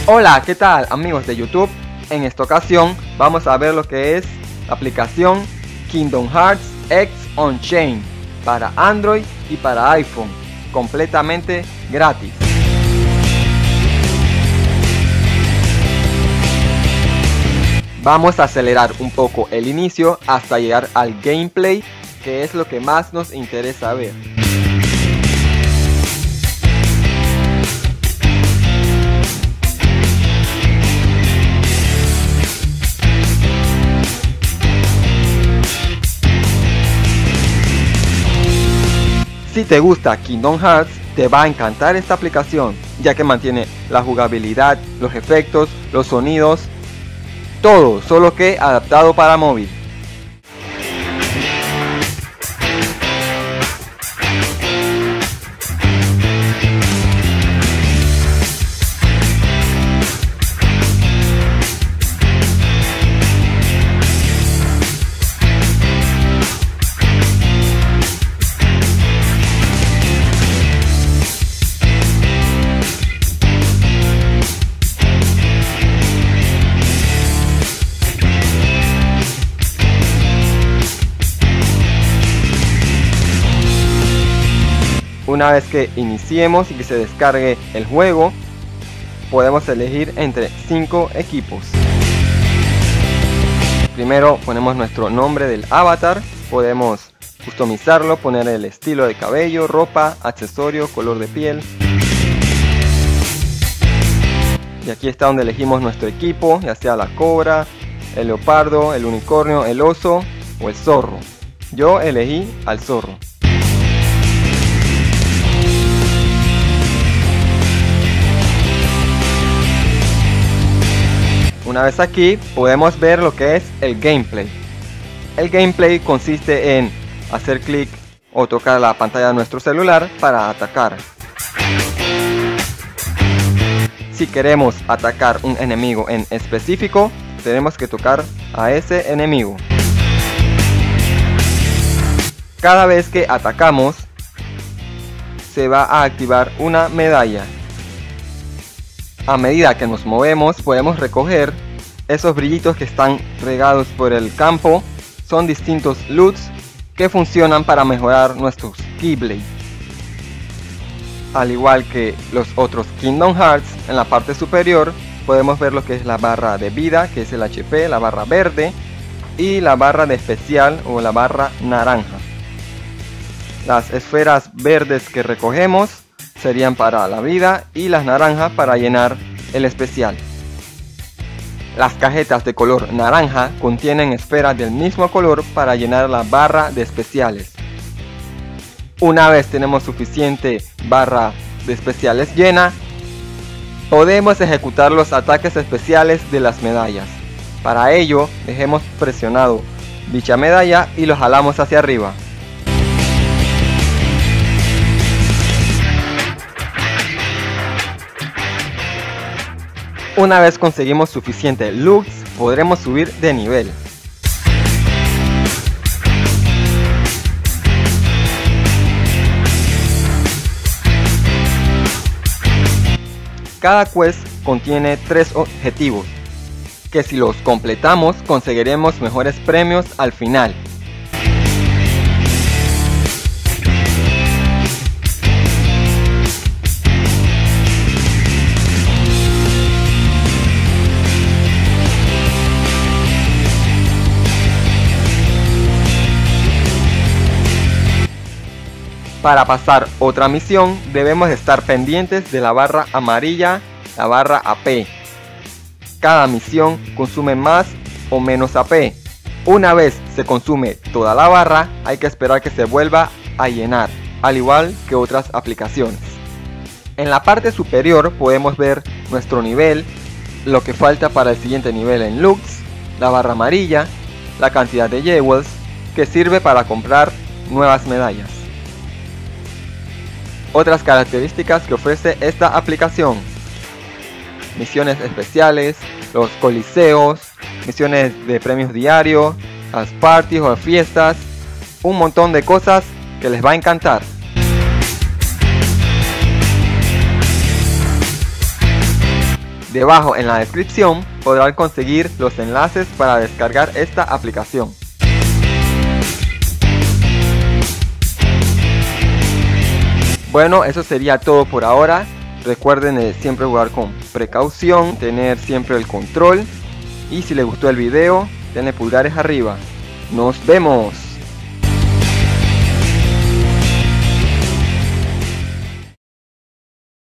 Hola, ¿qué tal amigos de YouTube? En esta ocasión vamos a ver lo que es la aplicación Kingdom Hearts X On-Chain para Android y para iPhone, completamente gratis. Vamos a acelerar un poco el inicio hasta llegar al gameplay, que es lo que más nos interesa ver. Si te gusta Kingdom Hearts, te va a encantar esta aplicación, ya que mantiene la jugabilidad, los efectos, los sonidos, todo, solo que adaptado para móvil. Una vez que iniciemos y que se descargue el juego, podemos elegir entre 5 equipos. Primero ponemos nuestro nombre del avatar, podemos customizarlo, poner el estilo de cabello, ropa, accesorio, color de piel. Y aquí está donde elegimos nuestro equipo, ya sea la cobra, el leopardo, el unicornio, el oso o el zorro. Yo elegí al zorro. Una vez aquí podemos ver lo que es el gameplay. El gameplay consiste en hacer clic o tocar la pantalla de nuestro celular para atacar. Si queremos atacar un enemigo en específico, tenemos que tocar a ese enemigo. Cada vez que atacamos, se va a activar una medalla. A medida que nos movemos podemos recoger esos brillitos que están regados por el campo. Son distintos loots que funcionan para mejorar nuestros Keyblade. Al igual que los otros Kingdom Hearts, en la parte superior podemos ver lo que es la barra de vida, que es el HP, la barra verde y la barra de especial o la barra naranja. Las esferas verdes que recogemos serían para la vida y las naranjas para llenar el especial. Las cajetas de color naranja contienen esferas del mismo color para llenar la barra de especiales. Una vez tenemos suficiente barra de especiales llena, podemos ejecutar los ataques especiales de las medallas. Para ello, dejemos presionado dicha medalla y lo jalamos hacia arriba. Una vez conseguimos suficiente looks, podremos subir de nivel. Cada quest contiene 3 objetivos, que si los completamos conseguiremos mejores premios al final. Para pasar otra misión debemos estar pendientes de la barra amarilla, la barra AP. Cada misión consume más o menos AP. Una vez se consume toda la barra, hay que esperar que se vuelva a llenar, al igual que otras aplicaciones. En la parte superior podemos ver nuestro nivel, lo que falta para el siguiente nivel en looks, la barra amarilla, la cantidad de jewels que sirve para comprar nuevas medallas. Otras características que ofrece esta aplicación: misiones especiales, los coliseos, misiones de premios diarios, las parties o fiestas, un montón de cosas que les va a encantar. Debajo en la descripción podrán conseguir los enlaces para descargar esta aplicación. Bueno, eso sería todo por ahora. Recuerden siempre jugar con precaución, tener siempre el control. Y si les gustó el video, denle pulgares arriba. ¡Nos vemos!